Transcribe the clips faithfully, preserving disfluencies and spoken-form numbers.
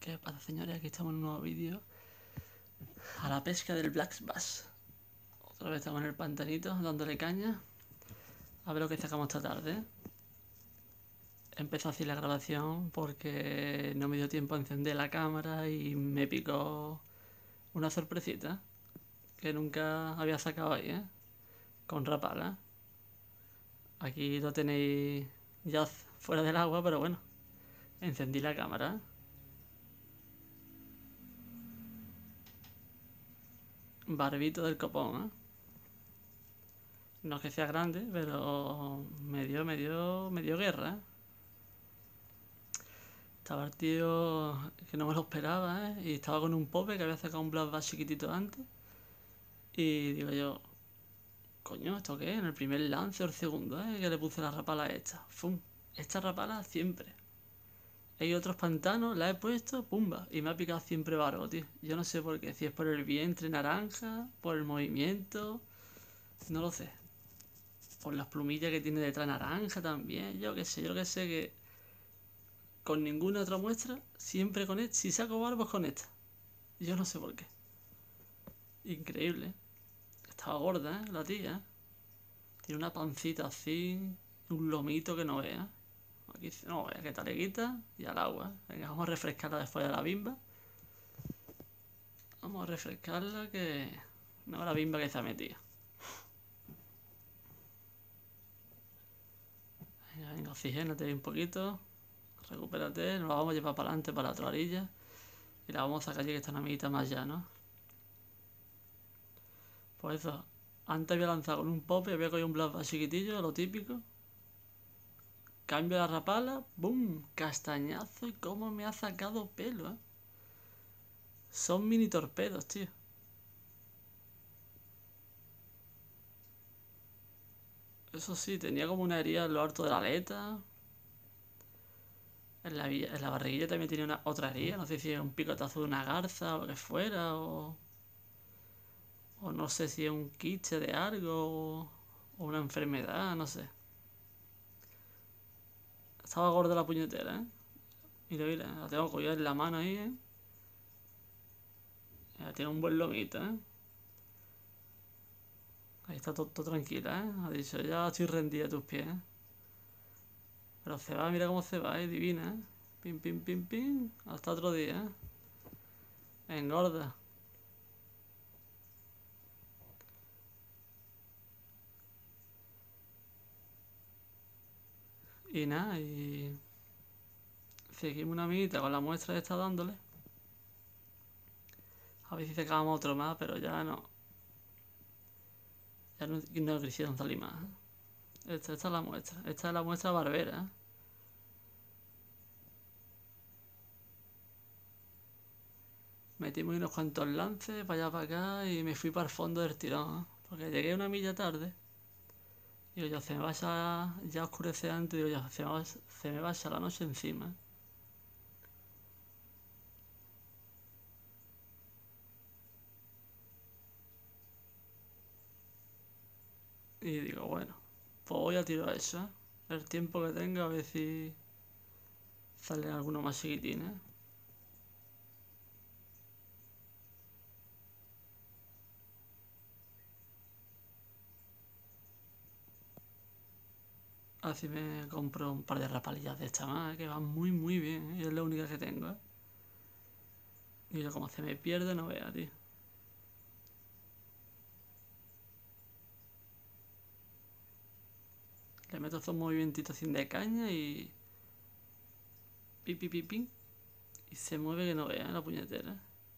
¿Qué pasa, señores? Aquí estamos en un nuevo vídeo a la pesca del Black Bass. Otra vez estamos en el pantanito dándole caña. A ver lo que sacamos esta tarde. Empezó así la grabación porque no me dio tiempo a encender la cámara y me picó una sorpresita que nunca había sacado ahí, ¿eh? Con rapala. Aquí lo tenéis ya fuera del agua, pero bueno, encendí la cámara. Barbito del copón, ¿eh? No es que sea grande, pero me dio, me dio, me dio guerra, ¿eh? Estaba el tío que no me lo esperaba, ¿eh? Y estaba con un pope que había sacado un Black Bass chiquitito antes. Y digo yo, coño, ¿esto qué es? En el primer lance o el segundo, ¿eh? Que le puse la rapala esta. ¡Fum! Esta rapala siempre. Hay otros pantanos, la he puesto, pumba. Y me ha picado siempre varo, tío. Yo no sé por qué. Si es por el vientre naranja, por el movimiento. No lo sé. Por las plumillas que tiene detrás naranja también. Yo qué sé, yo qué sé que... Con ninguna otra muestra, siempre con esta. Si saco barbos con esta. Yo no sé por qué. Increíble. Estaba gorda, ¿eh? La tía. Tiene una pancita así. Un lomito que no vea. Aquí no vea que taleguita y al agua. Venga, vamos a refrescarla después de la bimba. Vamos a refrescarla que... No la bimba que se ha metido. Venga, venga, oxigénate un poquito. Recupérate. Nos la vamos a llevar para adelante, para la otra orilla. Y la vamos a sacar allí que está una amiguita más allá, ¿no? Por eso, antes había lanzado con un pope, había cogido un Black Bass chiquitillo, lo típico. Cambio la rapala, ¡boom! Castañazo y cómo me ha sacado pelo, ¿eh? Son mini torpedos, tío. Eso sí, tenía como una herida en lo alto de la aleta. En la, en la barriguilla también tenía una, otra herida. No sé si es un picotazo de una garza o lo que fuera. O, o no sé si es un quiche de algo. O, o una enfermedad, no sé. Estaba gorda la puñetera, ¿eh? Mira, mira, la tengo cogida en la mano ahí, ¿eh? Ya tiene un buen lomito, ¿eh? Ahí está todo, todo tranquila, ¿eh? Ha dicho, ya estoy rendida a tus pies, ¿eh? Pero se va, mira cómo se va, ¿eh? Divina, ¿eh? Pim, pim, pim, pim. Hasta otro día, ¿eh? Engorda. Y nada, y... Seguimos una amiguita con la muestra que está dándole. A ver si sacábamos otro más, pero ya no. Ya no, no quisieron salir más, ¿eh? Esta, esta es la muestra. Esta es la muestra barbera, ¿eh? Metimos unos cuantos lances para allá para acá y me fui para el fondo del tirón, ¿eh? Porque llegué una milla tarde. Digo yo, se me vaya, ya oscurece antes, digo yo, se me, va, se me vaya la noche encima. Y digo, bueno, pues voy a tirar eso, ¿eh? El tiempo que tenga, a ver si salen algunos más chiquitines. Así me compro un par de rapalillas de esta más, que van muy muy bien, ¿eh? Y es la única que tengo, ¿eh? Y yo como se me pierde no vea, tío. Le meto estos movimientitos sin de caña y... Pi, pi, pi, pi. Y se mueve que no vea, ¿eh? La puñetera.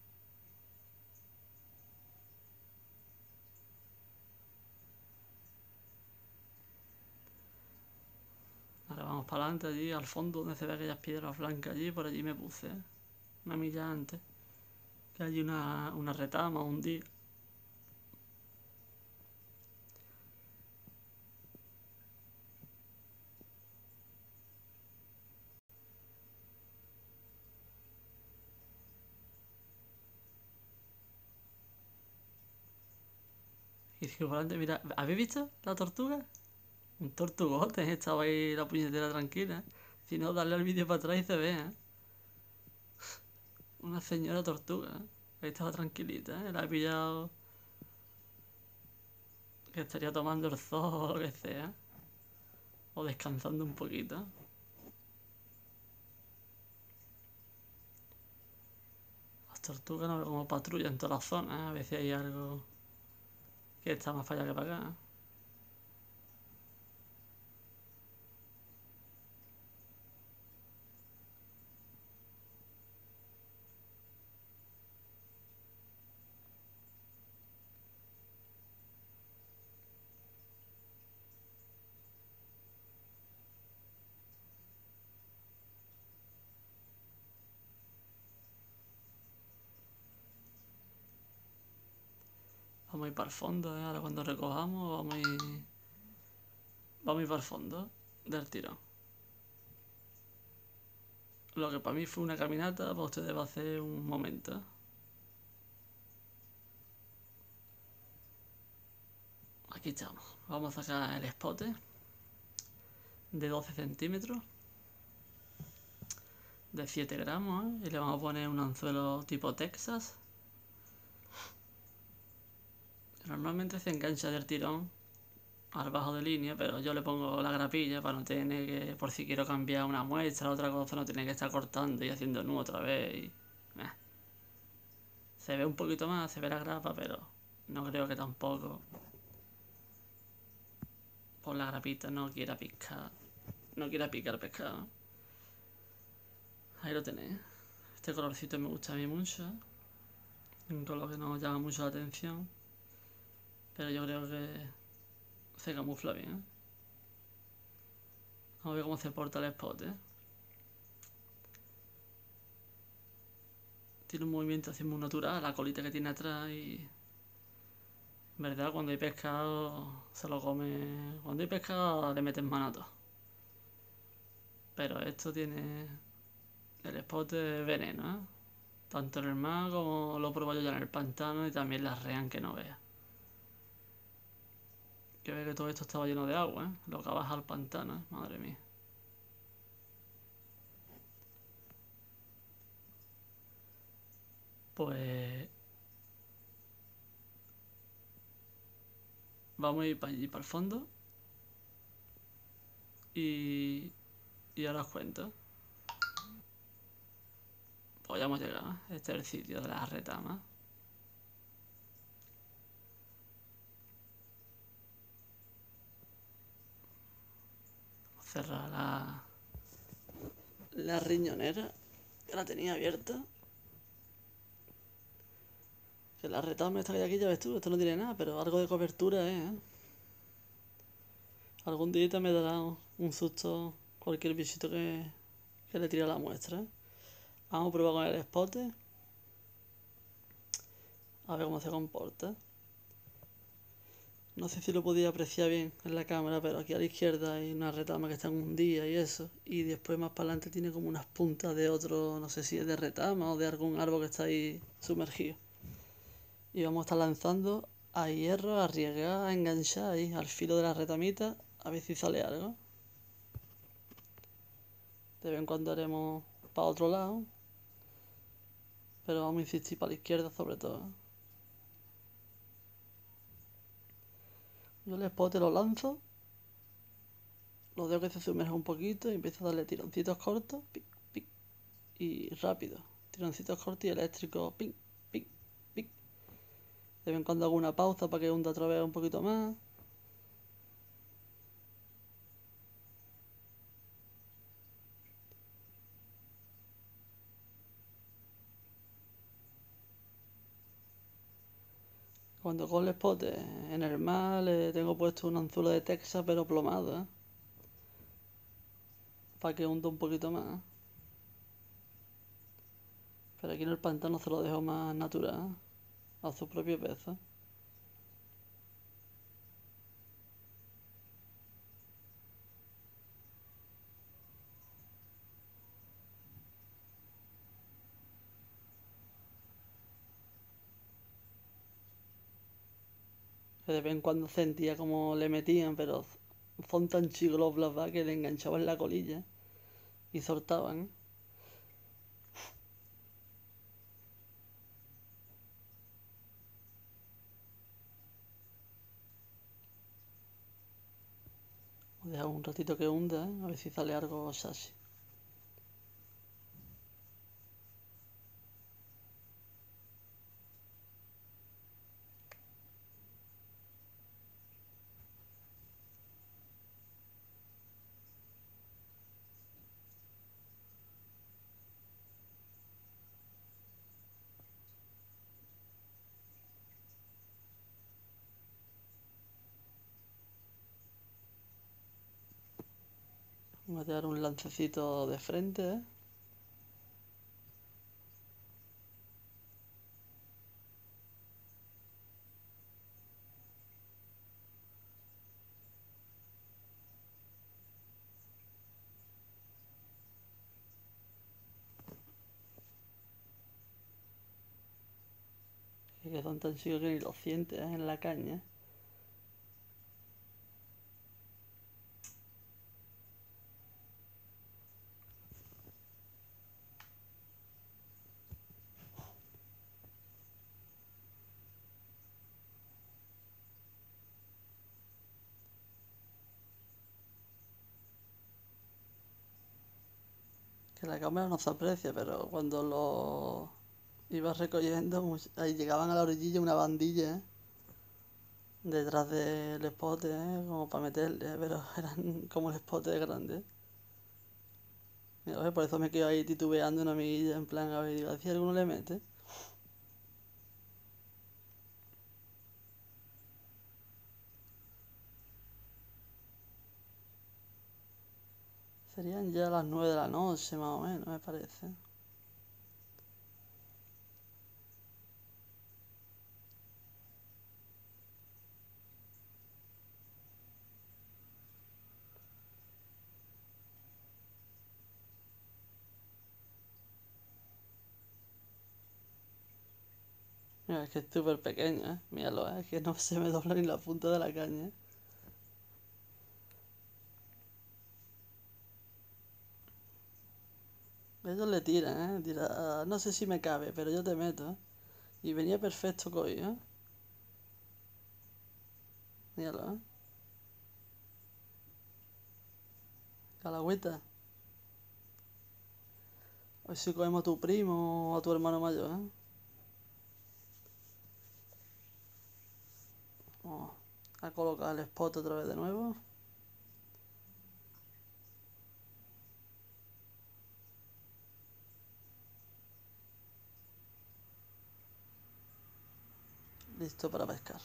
Ahora vamos para adelante allí, al fondo, donde se ve aquellas piedras blancas allí, por allí me puse, ¿eh? Una milla antes. Que hay una, una retama un día. Y digo, por adelante, mira, ¿habéis visto la tortuga? Un tortugote, estaba ahí la puñetera tranquila. Si no, darle al vídeo para atrás y se ve, ¿eh? una señora tortuga, ¿eh? Ahí estaba tranquilita, ¿eh? La he pillado que estaría tomando el sol o lo que sea. O descansando un poquito. Las tortugas no veo como patrullan en toda la zona, ¿eh? A veces hay algo que está más para allá que para acá. Vamos a ir para el fondo, ¿eh? Ahora cuando recojamos vamos a ir... Vamos a ir para el fondo del tirón. Lo que para mí fue una caminata, para ustedes va a ser un momento. Aquí estamos. Vamos a sacar el spot de doce centímetros. De siete gramos, ¿eh? Y le vamos a poner un anzuelo tipo Texas. Normalmente se engancha del tirón al bajo de línea, pero yo le pongo la grapilla para no tener que, por si quiero cambiar una muestra o otra cosa, no tener que estar cortando y haciendo nudo otra vez. Y, eh. Se ve un poquito más, se ve la grapa, pero no creo que tampoco por la grapita no quiera picar, no quiera picar pescado. Ahí lo tenéis. Este colorcito me gusta a mí mucho, un color que no llama mucho la atención, pero yo creo que se camufla bien, ¿eh? Vamos a ver cómo se porta el spot, ¿eh? Tiene un movimiento así muy natural, la colita que tiene atrás y... En verdad, cuando hay pescado se lo come... Cuando hay pescado le meten mano a todo. Pero esto tiene... El spot de veneno, ¿eh? Tanto en el mar como lo pruebo yo ya en el pantano y también las rean que no vea. Que ve que todo esto estaba lleno de agua, ¿eh? Lo que baja al pantano, ¿eh? Madre mía. Pues... Vamos a ir para allí, para el fondo. Y... Y ahora os cuento. Pues ya hemos llegado, ¿eh? Este es el sitio de las retamas. Cerrar la... La riñonera. Que la tenía abierta. Que la retama esta que hay aquí, ya ves tú, esto no tiene nada, pero algo de cobertura, ¿eh? Algún día me dará un susto cualquier bichito que, que le tire a la muestra. Vamos a probar con el spot. A ver cómo se comporta. No sé si lo podía apreciar bien en la cámara, pero aquí a la izquierda hay una retama que está en un día y eso. Y después más para adelante tiene como unas puntas de otro, no sé si es de retama o de algún árbol que está ahí sumergido. Y vamos a estar lanzando a hierro, a arriesgar, a enganchar ahí al filo de la retamita, a ver si sale algo. De vez en cuando haremos para otro lado, pero vamos a insistir para la izquierda sobre todo. Yo el spot lo lanzo, lo dejo que se sumerja un poquito y empiezo a darle tironcitos cortos, pic, pic, y rápido. Tironcitos cortos y eléctricos, pic, pic, pic. De vez en cuando hago una pausa para que hunda otra vez un poquito más. Cuando cojo el spot en el mar le tengo puesto un anzuelo de Texas pero plomado, ¿eh? Para que hunda un poquito más. Pero aquí en el pantano se lo dejo más natural, a su propio peso. Que de vez en cuando sentía como le metían, pero son tan chicos los blackback que le enganchaban la colilla y soltaban. Deja un ratito que hunda, ¿eh? A ver si sale algo sashi. Vamos a tirar un lancecito de frente, ¿eh? Que son tan chicos que ni lo sientes, ¿eh? En la caña. Que la cámara no se aprecia, pero cuando lo ibas recogiendo, ahí llegaban a la orillilla una bandilla, ¿eh? Detrás del espote, ¿eh? Como para meterle, ¿eh? Pero eran como el espote de grande. Mira, por eso me quedo ahí titubeando una milla, en plan, a ver, digo, si alguno le mete. Serían ya las nueve de la noche, más o menos, me parece. Mira, es que es súper pequeño, ¿eh? Míralo, ¿eh? Es que no se me dobla ni la punta de la caña, ¿eh? Ellos le tiran, ¿eh? Tira, "Ah, no sé si me cabe, pero yo te meto, ¿eh?". Y venía perfecto cogido, ¿eh? Míralo, ¿eh? Calagüita. A ver si cogemos a tu primo o a tu hermano mayor, ¿eh? Vamos a colocar el spot otra vez de nuevo. Listo para pescar.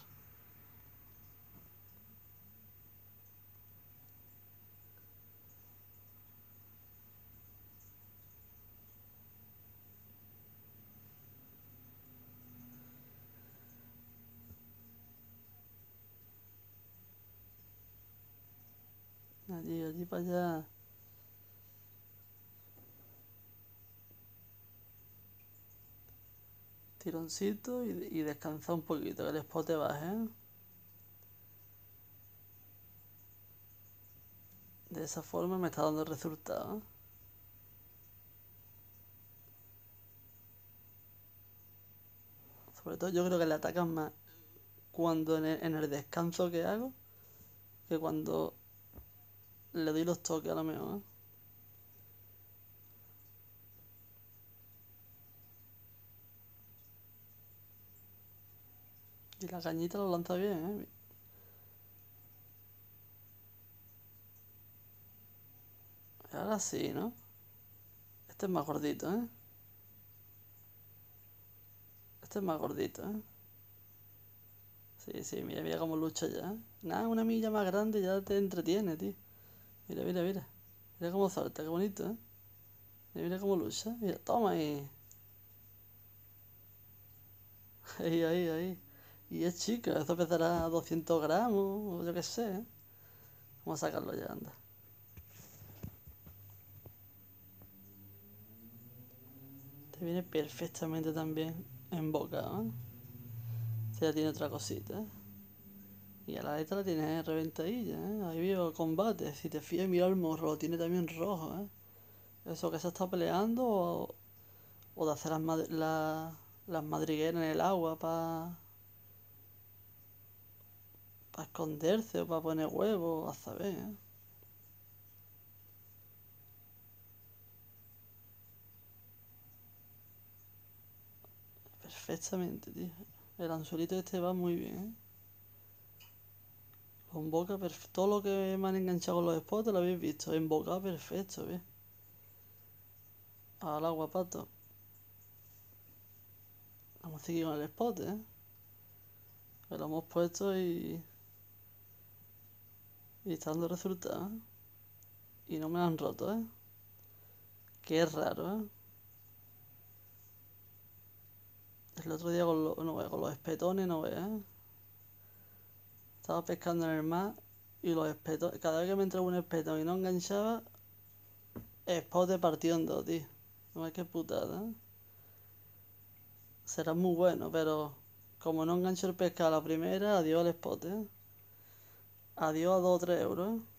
Allí, allí para allá. Tironcito y, y descansar un poquito, que el spot te baje, ¿eh? De esa forma me está dando resultados, ¿eh? Sobre todo yo creo que le atacan más cuando en el, en el descanso que hago que cuando le doy los toques a lo mejor, ¿eh? Y la cañita lo lanza bien, ¿eh? Ahora sí, ¿no? Este es más gordito, ¿eh? Este es más gordito, ¿eh? Sí, sí, mira, mira cómo lucha ya. Nada, una milla más grande ya te entretiene, tío. Mira, mira, mira. Mira cómo salta, qué bonito, ¿eh? Mira, mira cómo lucha. Mira, toma ahí. Ahí, ahí, ahí. Y es chica, eso pesará doscientos gramos, o yo qué sé, ¿eh? Vamos a sacarlo ya, anda. Te viene perfectamente también embocado, ¿eh? Este ya tiene otra cosita, ¿eh? Y a la letra la tiene reventadilla, ¿eh? Ahí veo combate. Si te fías, mira el morro, lo tiene también rojo, ¿eh? Eso que se está peleando o, o de hacer las, mad- la- las madrigueras en el agua para pa esconderse o para poner huevos, a saber, ¿eh? perfectamente, tío. El anzuelito este va muy bien, ¿eh? Con boca perfecto. Todo lo que me han enganchado con los spots lo habéis visto. En boca perfecto, ¿ves? Al agua, pato. Vamos a seguir con el spot, ¿eh? Que lo hemos puesto y... Y está dando resultados. Y no me lo han roto, ¿eh? Que es raro, ¿eh? El otro día con, lo, no, con los espetones, no veas, ¿eh? Estaba pescando en el mar y los espetones... Cada vez que me entraba un espetón y no enganchaba, spot de partido en dos, tío. No es que putada, ¿eh? Será muy bueno, pero como no engancho el pescado a la primera, adiós al spot, ¿eh? Adiós a dos o tres euros, ¿eh?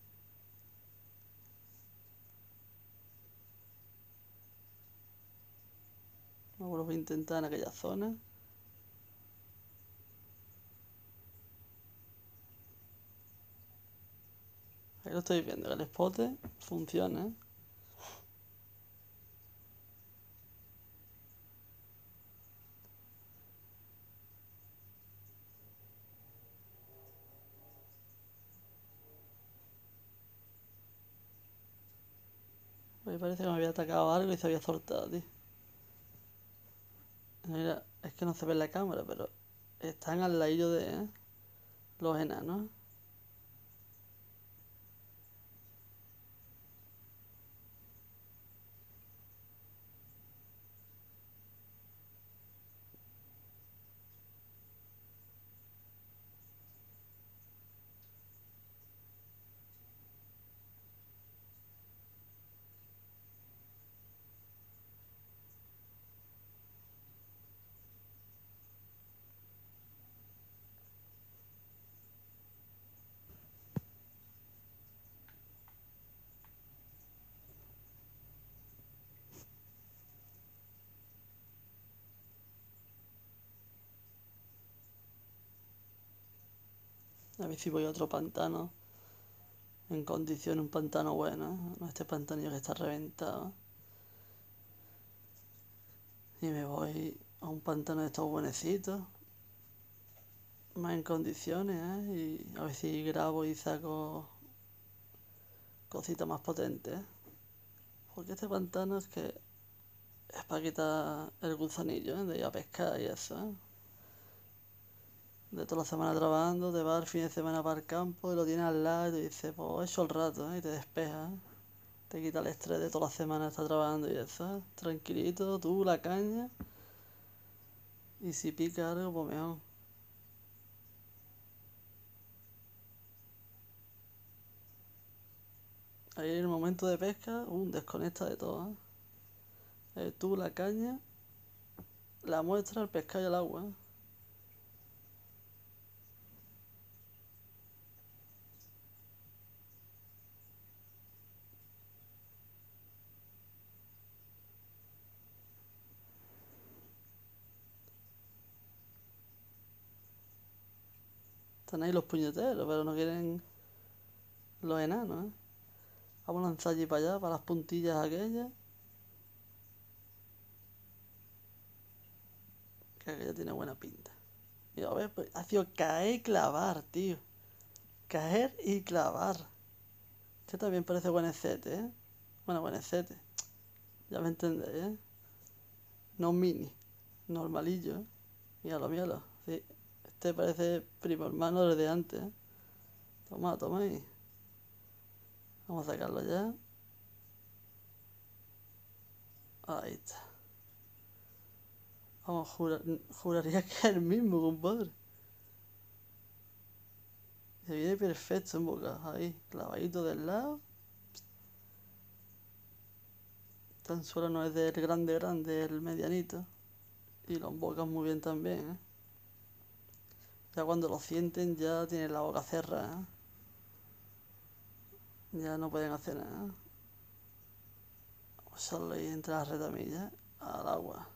Me vuelvo a intentar en aquella zona. Ahí lo estoy viendo, que el spot funciona, ¿eh? Me parece que me había atacado algo y se había soltado, tío. Mira, es que no se ve en la cámara, pero están al ladillo de, ¿eh? Los enanos. A ver si voy a otro pantano en condición, un pantano bueno, ¿eh? No este pantanillo que está reventado. Y me voy a un pantano de estos buenecitos, más en condiciones, ¿eh? Y a ver si grabo y saco cositas más potentes, ¿eh? Porque este pantano es que es para quitar el gusanillo, ¿eh? De ir a pescar y eso, ¿eh? De toda la semana trabajando, te vas el fin de semana para el campo y lo tienes al lado y te dices, pues he hecho el rato, ¿eh? Y te despejas, ¿eh? Te quita el estrés de toda la semana estar trabajando y eso, ¿eh? Tranquilito, tú, la caña. Y si pica algo, pues mejor. Ahí en el momento de pesca, un desconecta de todo, ¿eh? Eh, tú, la caña, la muestra, el pescado y el agua, ¿eh? Están ahí los puñeteros, pero no quieren los enanos, ¿eh? Vamos a lanzar allí para allá, para las puntillas aquellas. Que aquella tiene buena pinta. Y a ver, pues ha sido caer y clavar, tío. Caer y clavar. Este también parece buenecete, ¿eh? Bueno, buenecete. Ya me entendéis, ¿eh? No mini. Normalillo, ¿eh? Míralo, míralo. Sí. Este parece primo hermano desde antes, ¿eh? Toma, toma ahí. Vamos a sacarlo ya. Ahí está. Vamos, jurar, juraría que es el mismo, compadre. Se viene perfecto en boca. Ahí, clavadito del lado. Tan solo no es del grande grande, el medianito. Y lo embocas muy bien también, ¿eh? Ya cuando lo sienten ya tienen la boca cerrada, ¿eh? Ya no pueden hacer nada. Vamos a echarlo ahí entre las retamillas al agua.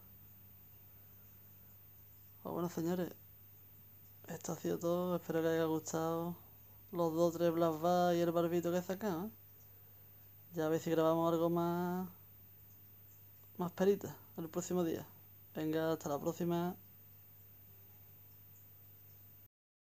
Pues bueno, señores, esto ha sido todo. Espero que os haya gustado los dos, tres Black Bass y el barbito que he sacado, ¿eh? Ya a ver si grabamos algo más, más perita el próximo día. Venga, hasta la próxima.